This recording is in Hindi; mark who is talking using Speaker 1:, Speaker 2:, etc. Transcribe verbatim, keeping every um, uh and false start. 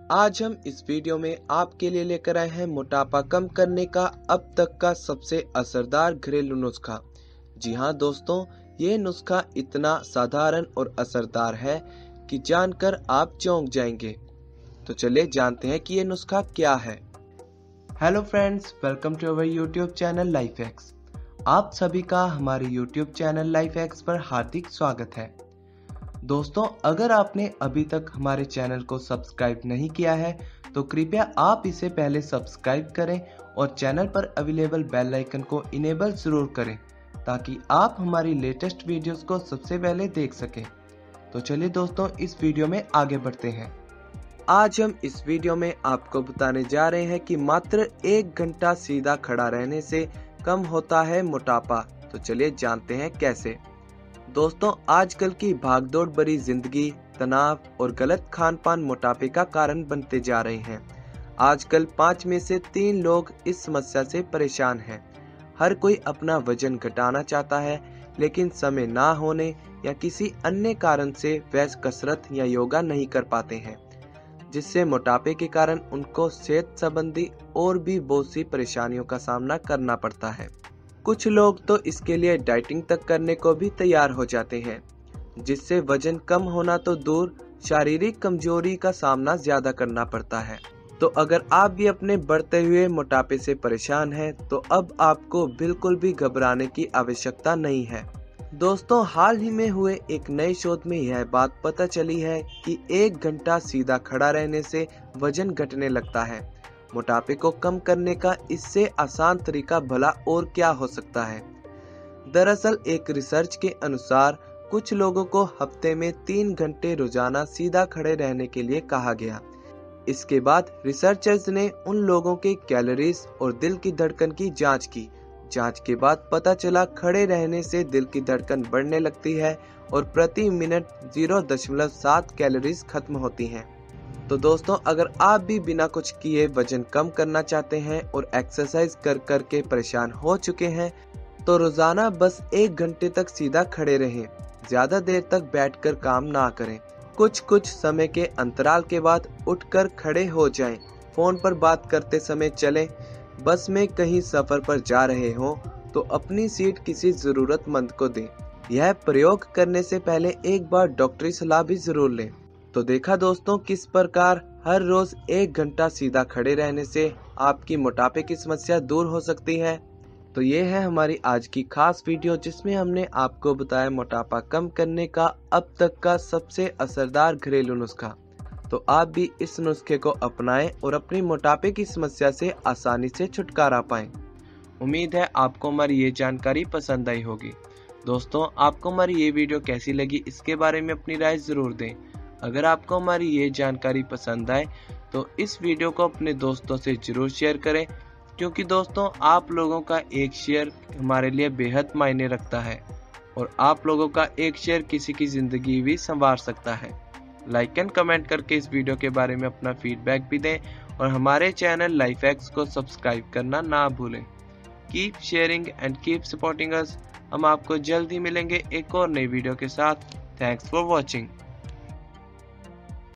Speaker 1: आज हम इस वीडियो में आपके लिए लेकर आए हैं मोटापा कम करने का अब तक का सबसे असरदार घरेलू नुस्खा। जी हाँ दोस्तों, ये नुस्खा इतना साधारण और असरदार है कि जानकर आप चौंक जाएंगे। तो चलिए जानते हैं कि ये नुस्खा क्या है। Hello friends, welcome to our YouTube channel life hacks. आप सभी का हमारे यूट्यूब चैनल लाइफ हैक्स पर हार्दिक स्वागत है। दोस्तों, अगर आपने अभी तक हमारे चैनल को सब्सक्राइब नहीं किया है तो कृपया आप इसे पहले सब्सक्राइब करें और चैनल पर अवेलेबल बेल आइकन को इनेबल जरूर करें ताकि आप हमारी लेटेस्ट वीडियोस को सबसे पहले देख सकें। तो चलिए दोस्तों, इस वीडियो में आगे बढ़ते हैं। आज हम इस वीडियो में आपको बताने जा रहे हैं कि मात्र एक घंटा सीधा खड़ा रहने से कम होता है मोटापा। तो चलिए जानते हैं कैसे। दोस्तों, आजकल की भागदौड़ भरी जिंदगी, तनाव और गलत खान पान मोटापे का कारण बनते जा रहे हैं। आजकल पाँच में से तीन लोग इस समस्या से परेशान हैं। हर कोई अपना वजन घटाना चाहता है, लेकिन समय ना होने या किसी अन्य कारण से वह कसरत या योगा नहीं कर पाते हैं, जिससे मोटापे के कारण उनको सेहत संबंधी और भी बहुत सी परेशानियों का सामना करना पड़ता है। कुछ लोग तो इसके लिए डाइटिंग तक करने को भी तैयार हो जाते हैं, जिससे वजन कम होना तो दूर, शारीरिक कमजोरी का सामना ज्यादा करना पड़ता है। तो अगर आप भी अपने बढ़ते हुए मोटापे से परेशान हैं, तो अब आपको बिल्कुल भी घबराने की आवश्यकता नहीं है। दोस्तों, हाल ही में हुए एक नए शोध में यह बात पता चली है कि एक घंटा सीधा खड़ा रहने से वजन घटने लगता है। मोटापे को कम करने का इससे आसान तरीका भला और क्या हो सकता है। दरअसल एक रिसर्च के अनुसार कुछ लोगों को हफ्ते में तीन घंटे रोजाना सीधा खड़े रहने के लिए कहा गया। इसके बाद रिसर्चर्स ने उन लोगों के कैलोरीज और दिल की धड़कन की जांच की। जांच के बाद पता चला खड़े रहने से दिल की धड़कन बढ़ने लगती है और प्रति मिनट जीरो दशमलव सात कैलोरीज खत्म होती हैं। तो दोस्तों, अगर आप भी बिना कुछ किए वजन कम करना चाहते हैं और एक्सरसाइज कर कर के परेशान हो चुके हैं, तो रोजाना बस एक घंटे तक सीधा खड़े रहें। ज्यादा देर तक बैठकर काम ना करें। कुछ कुछ समय के अंतराल के बाद उठकर खड़े हो जाएं। फोन पर बात करते समय चलें। बस में कहीं सफर पर जा रहे हो तो अपनी सीट किसी जरूरतमंद को दें। यह प्रयोग करने से पहले एक बार डॉक्टरी सलाह भी जरूर लें। तो देखा दोस्तों, किस प्रकार हर रोज एक घंटा सीधा खड़े रहने से आपकी मोटापे की समस्या दूर हो सकती है। तो ये है हमारी आज की खास वीडियो, जिसमें हमने आपको बताया मोटापा कम करने का अब तक का सबसे असरदार घरेलू नुस्खा। तो आप भी इस नुस्खे को अपनाएं और अपनी मोटापे की समस्या से आसानी से छुटकारा पाएं। उम्मीद है आपको हमारी ये जानकारी पसंद आई होगी। दोस्तों, आपको हमारी ये वीडियो कैसी लगी, इसके बारे में अपनी राय जरूर दें। अगर आपको हमारी ये जानकारी पसंद आए तो इस वीडियो को अपने दोस्तों से जरूर शेयर करें, क्योंकि दोस्तों आप लोगों का एक शेयर हमारे लिए बेहद मायने रखता है और आप लोगों का एक शेयर किसी की जिंदगी भी संवार सकता है। लाइक एंड कमेंट करके इस वीडियो के बारे में अपना फीडबैक भी दें और हमारे चैनल लाइफ हैक्स को सब्सक्राइब करना ना भूलें। Keep sharing and keep supporting us. हम आपको जल्द ही मिलेंगे एक और नई वीडियो के साथ। Thanks for watching.